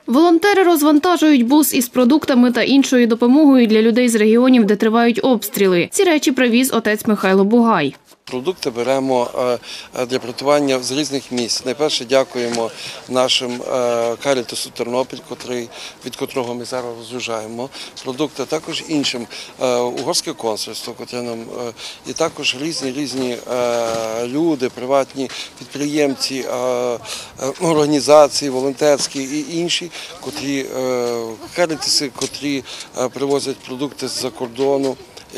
Волонтери розвантажують бус із продуктами та іншою допомогою для людей з регіонів, де тривають обстріли. Ці речі привіз отець Михайло Бугай. Продукти беремо для приготування з різних місць. Найперше дякуємо нашим Карітасу Тернопіль, від котрого ми зараз розгружаємо продукти, також іншим угорське консульство, котре нам, і також різні люди, приватні підприємці, організації, волонтерські і інші, Карітаси, котрі привозять продукти з-за кордону.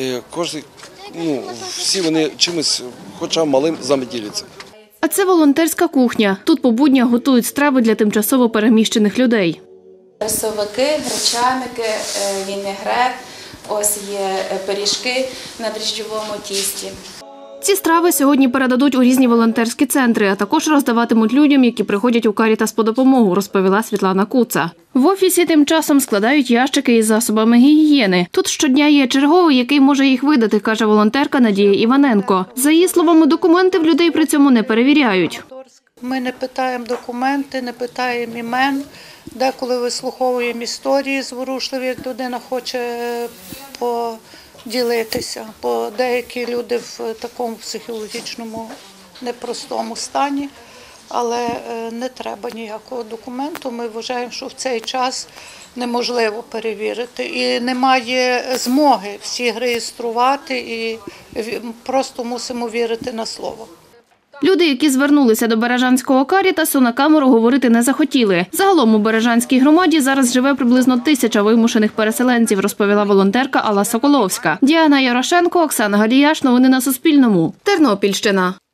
Всі вони чимось, хоча малим, замеділяться. А це волонтерська кухня. Тут по буднях готують страви для тимчасово переміщених людей. Рисовики, гречаники, вінегрет, ось є пиріжки на дріжджовому тісті. Ці страви сьогодні передадуть у різні волонтерські центри, а також роздаватимуть людям, які приходять у Карітас по допомогу, розповіла Світлана Куца. В офісі тим часом складають ящики із засобами гігієни. Тут щодня є черговий, який може їх видати, каже волонтерка Надія Іваненко. За її словами, документи в людей при цьому не перевіряють. Ми не питаємо документи, не питаємо імен. Деколи вислуховуємо історії зворушливі, як людина хоче поділитися, бо деякі люди в такому психологічному непростому стані, але не треба ніякого документу. Ми вважаємо, що в цей час неможливо перевірити і немає змоги всіх реєструвати і просто мусимо вірити на слово. Люди, які звернулися до Бережанського Карітасу, на камеру говорити не захотіли. Загалом у Бережанській громаді зараз живе приблизно 1000 вимушених переселенців, розповіла волонтерка Алла Соколовська. Діана Ярошенко, Оксана Галіяш. Новини на Суспільному. Тернопільщина.